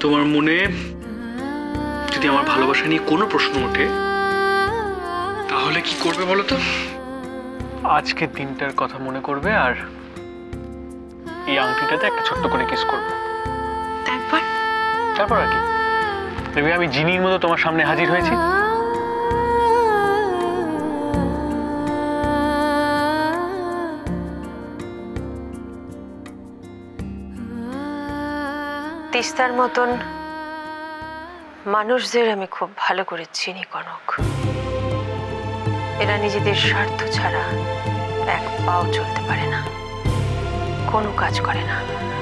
তোমার মনে যদি আমার ভালোবাসা নিয়ে কোনো প্রশ্ন ওঠে তাহলে কি করবে বলো তো? আজকের দিনটার কথা মনে করবে আর এই আংটিটাতে একটা ছোট্ট করে কিস করবে। তারপর আর কি দেখবে আমি জিনির মতো তোমার সামনে হাজির হয়েছি। তিস্তার মতন মানুষদের আমি খুব ভালো করে চিনি কনক। এরা নিজেদের স্বার্থ ছাড়া এক পাও চলতে পারে না, কোনো কাজ করে না।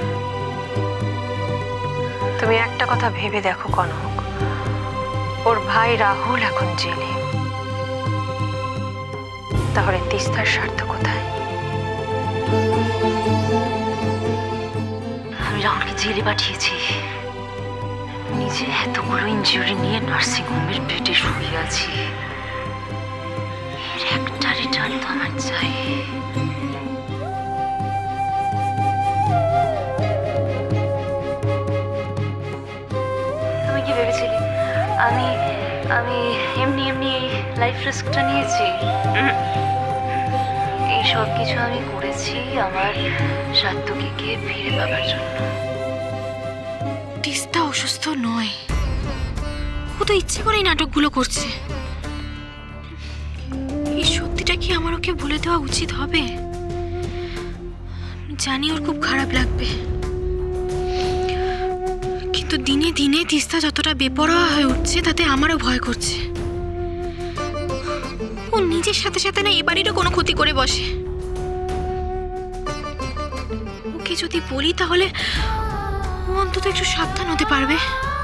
তুমি একটা কথা ভেবে দেখো কনক, ওর ভাই রাহুল এখন জেলে, তাহলে তিস্তার স্বার্থ কোথায়? আমি রাহুলকে জেলে পাঠিয়েছি, নিজে এতগুলো ইনজুরি নিয়ে নার্সিং হোমের বেডে শুয়ে আছি। এর একটা রিটার্ন তো আমার চাই। তুমি কি ভেবেছিলে আমি আমি এমনি এমনি এই লাইফ রিস্কটা নিয়েছি? এই সব কিছু আমি করেছি আমার সাত্তকীকে ফিরে পাবার জন্য। তিস্তা অসুস্থ নয়, ও তো ইচ্ছে করেই নাটকগুলো করছে। এই সত্যিটা কি আমার ওকে বলে দেওয়া উচিত হবে? জানি ওর খুব খারাপ লাগবে, কিন্তু দিনে দিনে তিস্তা যতটা বেপরোয়া হয়ে উঠছে তাতে আমারও ভয় করছে। ও নিজের সাথে সাথে না এবারেরও কোনো ক্ষতি করে বসে। ওকে যদি বলি তাহলে ও অন্তত একটু সাবধান হতে পারবে।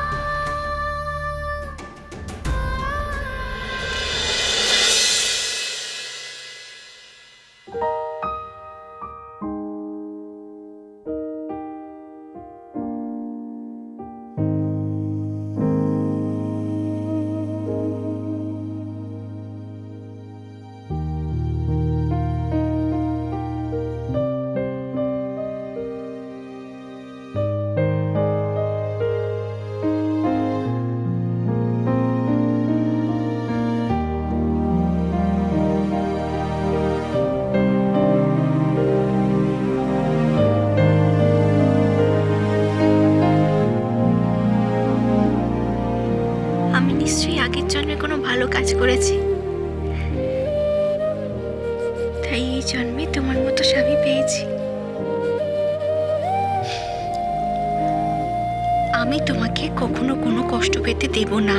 আমি নিশ্চয়ই আগের জন্মে কোনো ভালো কাজ করেছি, তাই এই জন্মে তোমার মতো স্বামী পেয়েছি। আমি তোমাকে কখনো কোনো কষ্ট পেতে দেব না।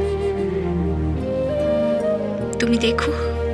তুমি দেখো,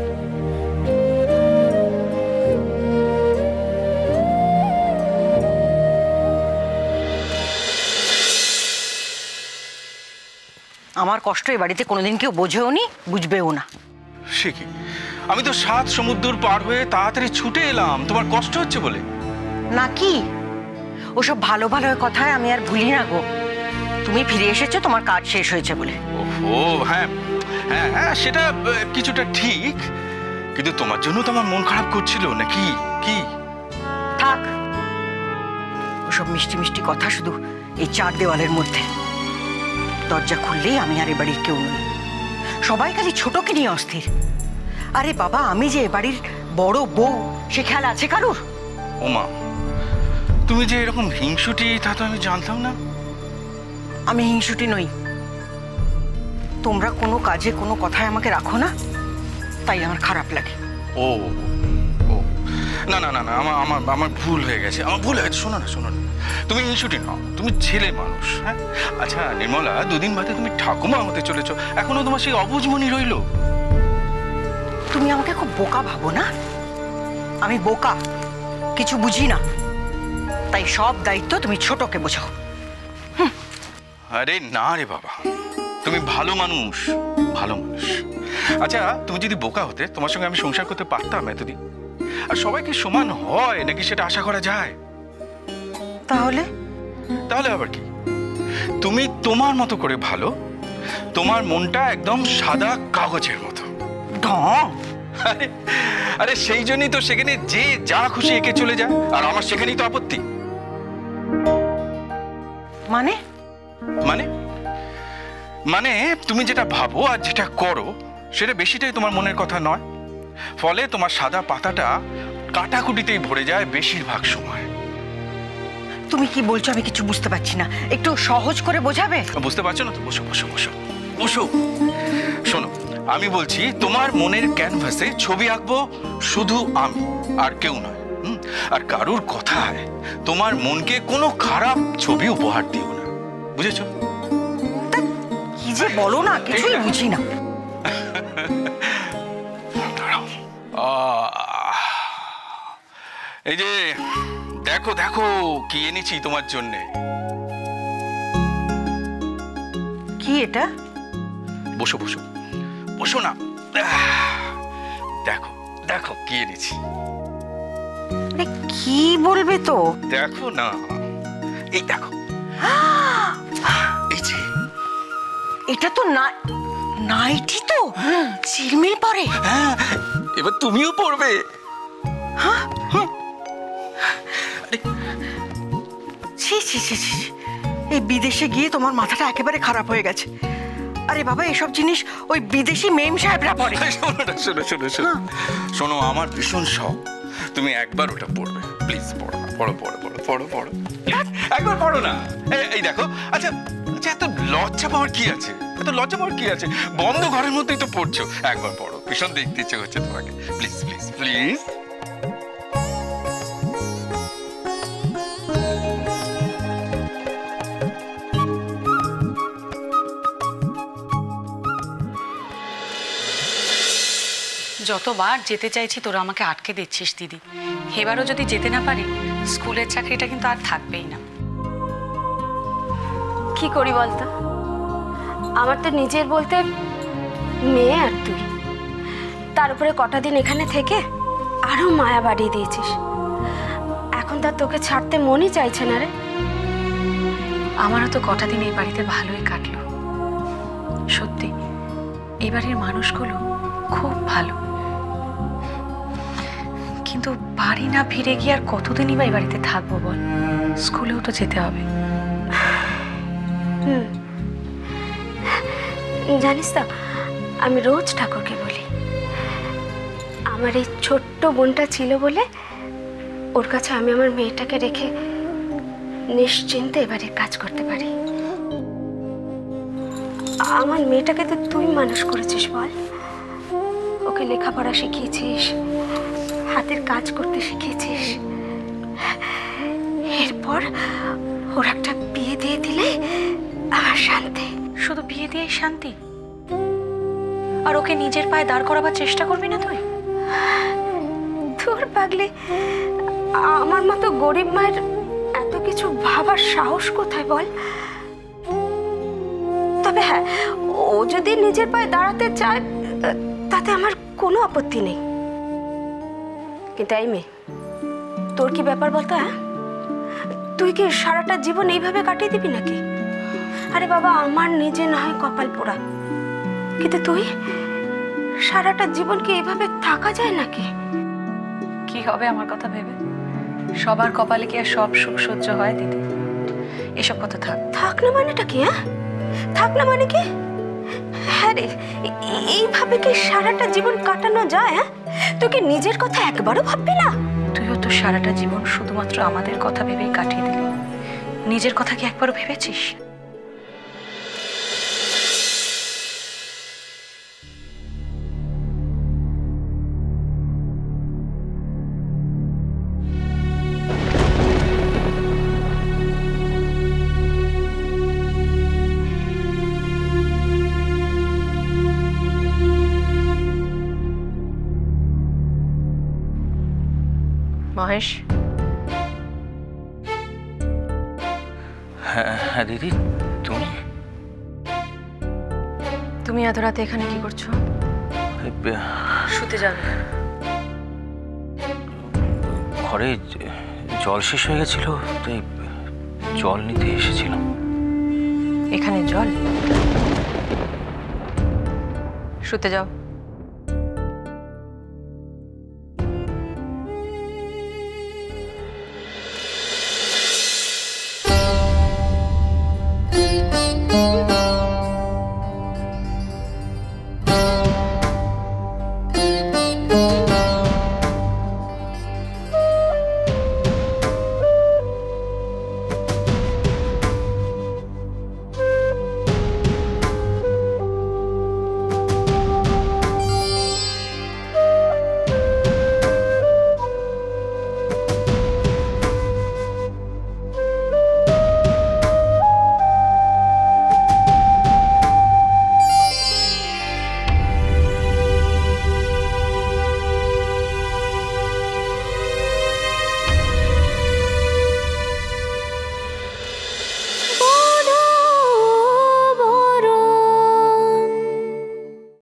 আমার কষ্ট এ বাড়িতে কোনোদিন কেউ বোঝেও নি, বুঝবেও না। সে কি, আমি তো 7 সমুদ্র পার হয়ে তাড়াতাড়ি ছুটে এলাম তোমার কষ্ট হচ্ছে বলে। নাকি ওসব ভালো ভালো কথায় আমি আর ভুলি না গো। তুমি ফিরে এসেছো তোমার কাজ শেষ হয়েছে বলে। ও হ্যাঁ হ্যাঁ হ্যাঁ, সেটা কিছুটা ঠিক, কিন্তু তোমার জন্য তো আমার মন খারাপ করছিল নাকি? কি থাক ওসব মিষ্টি মিষ্টি কথা শুধু এই 4 দেওয়ালের মধ্যে। দরজা খুললেই আমি আর এ বাড়ির কেউ নই। সবাই খালি ছোটকে নিয়ে অস্থির। আরে বাবা, আমি যে এ বাড়ির বড় বউ সে খেয়াল আছে কারুর? ওমা, তুমি যে এরকম হিংসুটি তা তো আমি জানতাম না। আমি হিংসুটি নই। তোমরা কোনো কাজে কোনো কথায় আমাকে রাখো না, তাই আমার খারাপ লাগে। ও ও না না না না, আমার ভুল হয়ে গেছে, আমার ভুল হয়ে গেছে। শোনো না শোনো না, তুমি হিংসুটি নাও, তুমি ছেলে মানুষ। হ্যাঁ আচ্ছা নির্মলা, 2 দিন বাদে তুমি ঠাকুমা হতে চলেছো, এখনো তোমার সেই অবুঝমনি রইলো। তুমি আমাকে খুব বোকা ভাবো না? আমি বোকা, কিছু বুঝি না, তাই সব দায়িত্ব তুমি ছোটকে বোঝাও। আরে না রে বাবা, তুমি ভালো মানুষ, ভালো মানুষ। আচ্ছা তুমি যদি বোকা হতে তোমার সঙ্গে আমি সংসার করতে পারতাম এতদিন? আর সবাই কি সমান হয় নাকি সেটা আশা করা যায়? তাহলে তাহলে আবার কি, তুমি তোমার মতো করে ভালো, তোমার মনটা একদম সাদা কাগজের মতো। ঢং। আরে আরে সেই জন্যই তো সেখানে যে যা খুশি এঁকে চলে যায়, আর আমার সেখানেই তো আপত্তি। মানে মানে মানে তুমি যেটা ভাবো আর যেটা করো সেটা বেশিটাই তোমার মনের কথা নয়, ফলে তোমার সাদা পাতাটা কাটাকুটিতেই ভরে যায় বেশিরভাগ সময়। তুমি কি বলছো আমি কিছু বুঝতে পারছি না, একটু সহজ করে বোঝাবে? বুঝতে পারছো না তো? বসো বসো বসো বসো। শোনো, আমি বলছি তোমার মনের ক্যানভাসে ছবি আঁকবো শুধু আমি, আর কেউ নয়। আর কারুর কথায় তোমার মনকে কোনো খারাপ ছবি উপহার দিও না, বুঝেছো? কি যে বলো না, কিছুই বুঝি না। এই যে দেখো দেখো কি এনেছি তোমার জন্য। কি এটা? বসো বসো বসো না। দেখো দেখো কি এনেছি। কি বলবে তো? দেখো না, এই দেখো। এই যে এটা তো নাইটি তো, চিরমিল পরে। হ্যাঁ, এবার তুমিও পড়বে। ছি ছি ছি ছি, এই বিদেশে গিয়ে তোমার মাথাটা একেবারে খারাপ হয়ে গেছে। আরে বাবা, এসব জিনিস ওই বিদেশি মেম সাহেবরা পড়ে। শোনো না, শোনো শোনো শোনো শোনো, আমার ভীষণ শখ তুমি একবার ওটা পড়বে। প্লিজ পড়ো না, পড়ো পড়ো পড়ো পড়ো পড়ো, একবার পড়ো না। এই দেখো। আচ্ছা আচ্ছা, এত লজ্জা পাওয়ার কি আছে? এত লজ্জা পাওয়ার কি আছে? বন্ধ ঘরের মধ্যেই তো পড়ছো, একবার পড়ো। ভীষণ দেখতে ইচ্ছে হচ্ছে তোমাকে। Please please please. যতবার যেতে চাইছি তোরা আমাকে আটকে দিচ্ছিস দিদি। এবারও যদি যেতে না পারি, স্কুলের চাকরিটা কিন্তু আর থাকবেই না। কি করি বলতো? আমার তো নিজের বলতে মেয়ে আর তুই, তার উপরে কটা দিন এখানে থেকে আরো মায়া বাড়িয়ে দিয়েছিস। এখন তার তোকে ছাড়তে মনই চাইছে না রে। আমারও তো কটা দিন এই বাড়িতে ভালোই কাটলো। সত্যি এই বাড়ির মানুষগুলো খুব ভালো, কিন্তু বাড়ি না ফিরে গিয়ে আর কতদিনই বা এই বাড়িতে থাকবো বল? স্কুলেও তো যেতে হবে। জানিস তো, আমি রোজ ঠাকুরকে বলি আমার এই ছোট্ট বোনটা ছিল বলে ওর কাছে আমি আমার মেয়েটাকে রেখে নিশ্চিন্তে এবারে কাজ করতে পারি। আমার মেয়েটাকে তো তুই মানুষ করেছিস বল, ওকে লেখাপড়া শিখিয়েছিস, হাতের কাজ করতে শিখিয়েছিস। এরপর ওর একটা বিয়ে দিয়ে দিলে আমার শান্তি। শুধু বিয়ে দিয়েই শান্তি? আর ওকে নিজের পায়ে দাঁড় করাবার চেষ্টা করবি না তুই? তোর পাগলি, আমার মতো গরিব মায়ের এত কিছু ভাবার সাহস কোথায় বল? তবে হ্যাঁ, ও যদি নিজের পায়ে দাঁড়াতে চায় তাতে আমার কোনো আপত্তি নেই। কিন্তু এই মেয়ে, তোর কি ব্যাপার বলতো? হ্যাঁ, তুই কি সারাটা জীবন এইভাবে কাটিয়ে দিবি নাকি? আরে বাবা, আমার নিজে না হয় কপাল পোড়া, কিন্তু তুই সারাটা জীবন কি এইভাবে থাকা যায় নাকি? কি হবে আমার কথা ভেবে? সবার কপালে কি আর সব সুখ সহ্য হয় দিদি? এসব কথা থাক। থাক না মানেটা কি? হ্যাঁ, থাক না মানে কি? হ্যাঁ রে, এইভাবে কি সারাটা জীবন কাটানো যায়? হ্যাঁ, তুই কি নিজের কথা একবারও ভাববি না? তুইও তো সারাটা জীবন শুধুমাত্র আমাদের কথা ভেবেই কাটিয়ে দিলি। নিজের কথা কি একবারও ভেবেছিস? মহেশ, হ্যাঁ দিদি, তুমি তুমি এত রাতে এখানে কি করছো? শুতে যাবে? ঘরে জল শেষ হয়ে গেছিল, তাই জল নিতে এসেছিলাম। এখানে জল? শুতে যাও।